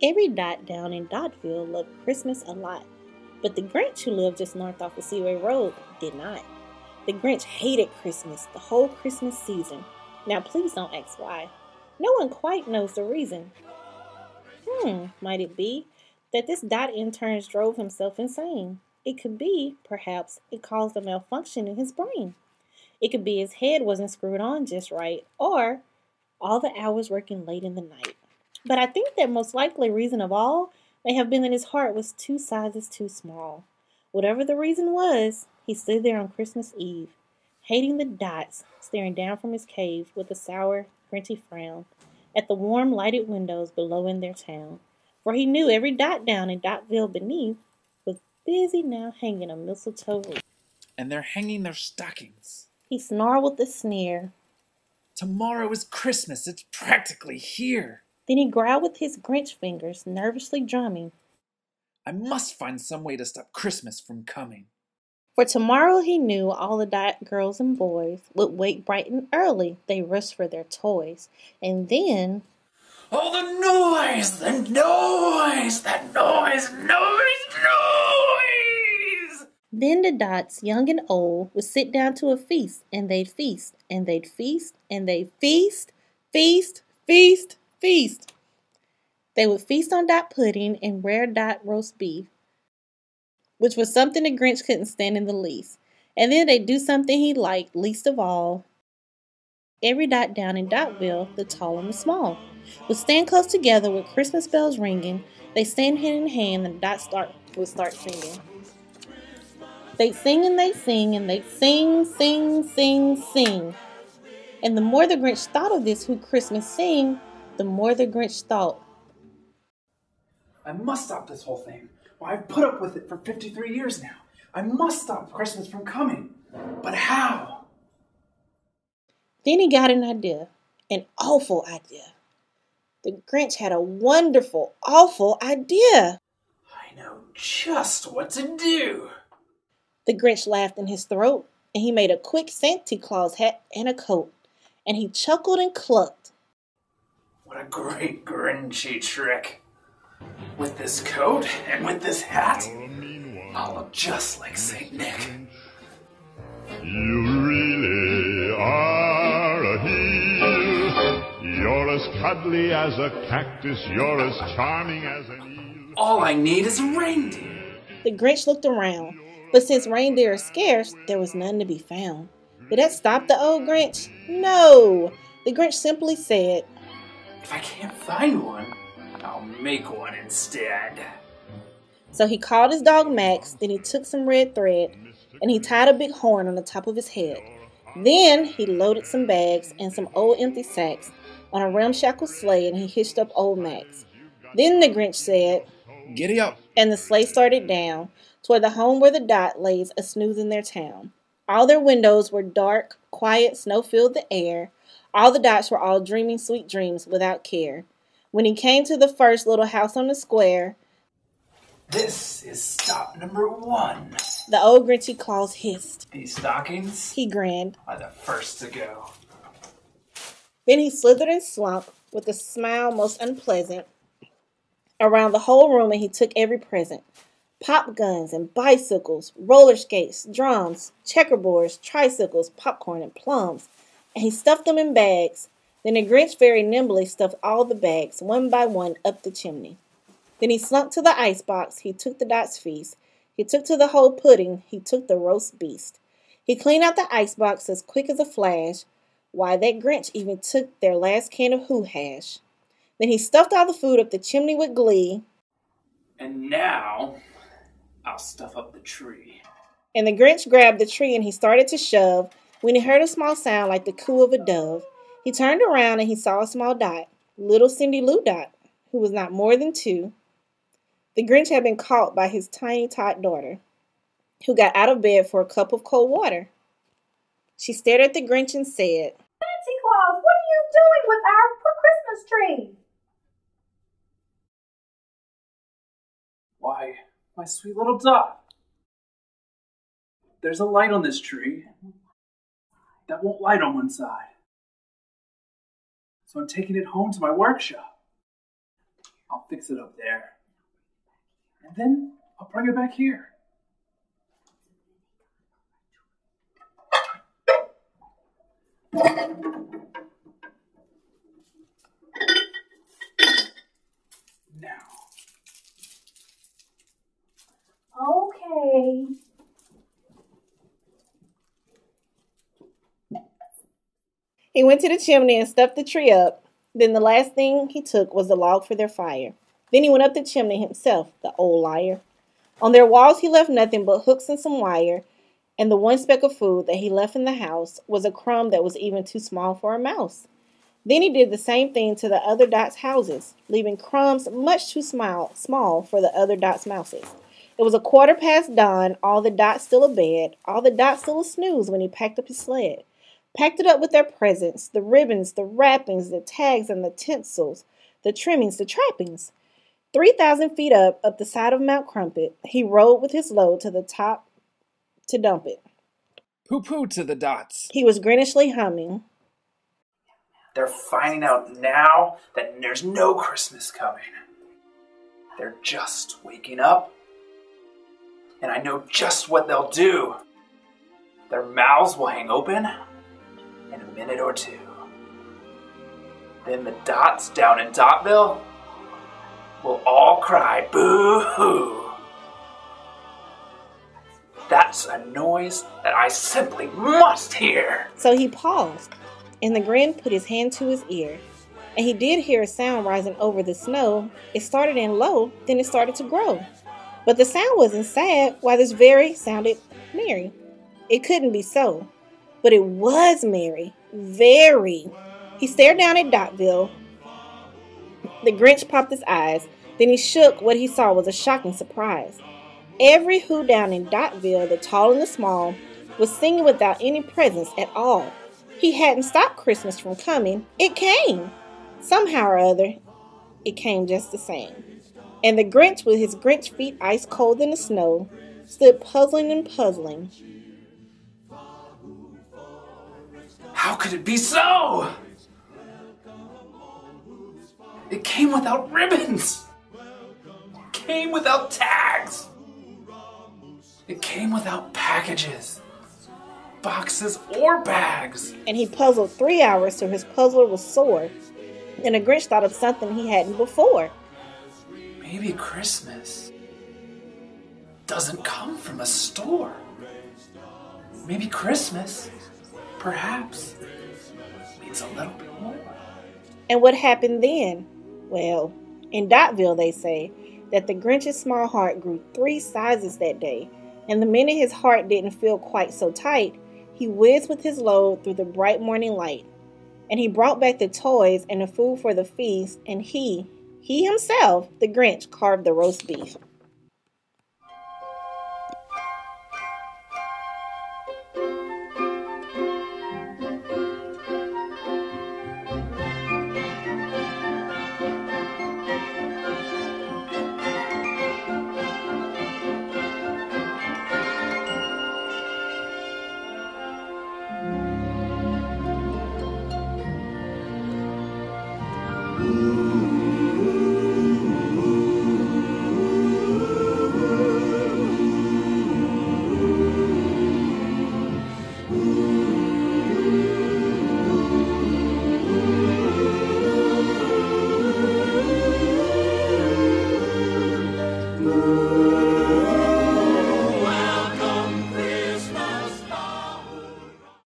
Every Dot down in Dotville loved Christmas a lot, but the Grinch who lived just north off the Seaway Road did not. The Grinch hated Christmas the whole Christmas season. Now please don't ask why. No one quite knows the reason. Might it be that this Dot intern drove himself insane? It could be, perhaps, it caused a malfunction in his brain. It could be his head wasn't screwed on just right, or all the hours working late in the night. But I think that most likely reason of all may have been that his heart was 2 sizes too small. Whatever the reason was, he stood there on Christmas Eve, hating the Dots, staring down from his cave with a sour, Grinchy frown at the warm, lighted windows below in their town. For he knew every Dot down in Dotville beneath was busy now hanging a mistletoe wreath. And they're hanging their stockings. He snarled with a sneer. Tomorrow is Christmas. It's practically here. Then he growled with his Grinch fingers, nervously drumming. I must find some way to stop Christmas from coming. For tomorrow he knew all the Dot girls and boys would wake bright and early. They rushed for their toys. And then... Oh, the noise! The noise! That noise! Then the Dots, young and old, would sit down to a feast, and they'd feast, and they'd feast, and they'd feast, feast, feast, feast. They would feast on Dot pudding and rare Dot roast beef, which was something the Grinch couldn't stand in the least. And then they'd do something he liked least of all. Every Dot down in Dotville, the tall and the small, would stand close together with Christmas bells ringing. They stand hand in hand, and the Dots would start singing. They'd sing and they'd sing, and they'd sing, sing, sing, sing. And the more the Grinch thought of this Who Christmas Sing, the more the Grinch thought, I must stop this whole thing. Well, I've put up with it for 53 years now. I must stop Christmas from coming. But how? Then he got an idea. An awful idea. The Grinch had a wonderful, awful idea. I know just what to do. The Grinch laughed in his throat, and he made a quick Santa Claus hat and a coat, and he chuckled and clucked. What a great Grinchy trick. With this coat and with this hat, I'll look just like Saint Nick. You really are a heel. You're as cuddly as a cactus. You're as charming as an eel. All I need is a reindeer. The Grinch looked around, but since reindeer are scarce, there was none to be found. Did that stop the old Grinch? No! The Grinch simply said, If I can't find one, I'll make one instead. So he called his dog Max, then he took some red thread, and he tied a big horn on the top of his head. Then he loaded some bags and some old empty sacks on a ramshackle sleigh, and he hitched up old Max. Then the Grinch said, Giddy up. And the sleigh started down toward the home where the Dot lays a snooze in their town. All their windows were dark, quiet, snow filled the air. All the Dots were all dreaming sweet dreams without care. When he came to the first little house on the square, This is stop number 1. the old Grinchy Claus hissed. These stockings He grinned. are the first to go. Then he slithered and slunk, with a smile most unpleasant, around the whole room, and he took every present. Pop guns and bicycles, roller skates, drums, checkerboards, tricycles, popcorn, and plums, and he stuffed them in bags. Then the Grinch very nimbly stuffed all the bags, one by one, up the chimney. Then he slunk to the icebox. He took the Dot's feast. He took to the whole pudding. He took the roast beast. He cleaned out the icebox as quick as a flash. Why, that Grinch even took their last can of Who hash. Then he stuffed all the food up the chimney with glee. And now, I'll stuff up the tree. And the Grinch grabbed the tree and he started to shove when he heard a small sound like the coo of a dove. He turned around and he saw a small Dot, little Cindy Lou Dot, who was not more than 2. The Grinch had been caught by his tiny tot daughter, who got out of bed for a cup of cold water. She stared at the Grinch and said, Santa Claus, what are you doing with our Christmas tree? Why, my sweet little Dot. There's a light on this tree that won't light on one side. So I'm taking it home to my workshop. I'll fix it up there. And then I'll bring it back here. Now. Okay. He went to the chimney and stuffed the tree up. Then the last thing he took was the log for their fire. Then he went up the chimney himself, the old liar. On their walls he left nothing but hooks and some wire, and the one speck of food that he left in the house was a crumb that was even too small for a mouse. Then he did the same thing to the other Dot's houses, leaving crumbs much too small for the other Dot's mouses. It was 1/4 past dawn, all the Dots still abed, all the Dots still a snooze when he packed up his sled. Packed it up with their presents, the ribbons, the wrappings, the tags and the tinsels, the trimmings, the trappings. 3,000 feet up the side of Mount Crumpet, he rode with his load to the top to dump it. Pooh-pooh to the Dots. He was grinishly humming. They're finding out now that there's no Christmas coming. They're just waking up, and I know just what they'll do. Their mouths will hang open in a minute or two. Then the Dots down in Dotville will all cry boo-hoo. That's a noise that I simply must hear. So he paused, and the Grin put his hand to his ear, and he did hear a sound rising over the snow. It started in low, then it started to grow. But the sound wasn't sad, while this very sounded merry. It couldn't be so, but it was merry, very. He stared down at Dotville. The Grinch popped his eyes, then he shook. What he saw was a shocking surprise. Every who down in Dotville, the tall and the small, was singing without any presents at all. He hadn't stopped Christmas from coming. It came. Somehow or other, it came just the same. And the Grinch, with his Grinch feet ice cold in the snow, stood puzzling and puzzling. How could it be so? It came without ribbons. It came without tags. It came without packages, boxes, or bags. And he puzzled 3 hours till his puzzler was sore. And the Grinch thought of something he hadn't before. Maybe Christmas doesn't come from a store. Maybe Christmas, perhaps, means a little bit more. And what happened then? Well, in Dotville they say that the Grinch's small heart grew 3 sizes that day. And the minute his heart didn't feel quite so tight, he whizzed with his load through the bright morning light. And he brought back the toys and the food for the feast, and he himself, the Grinch, carved the roast beef. Ooh.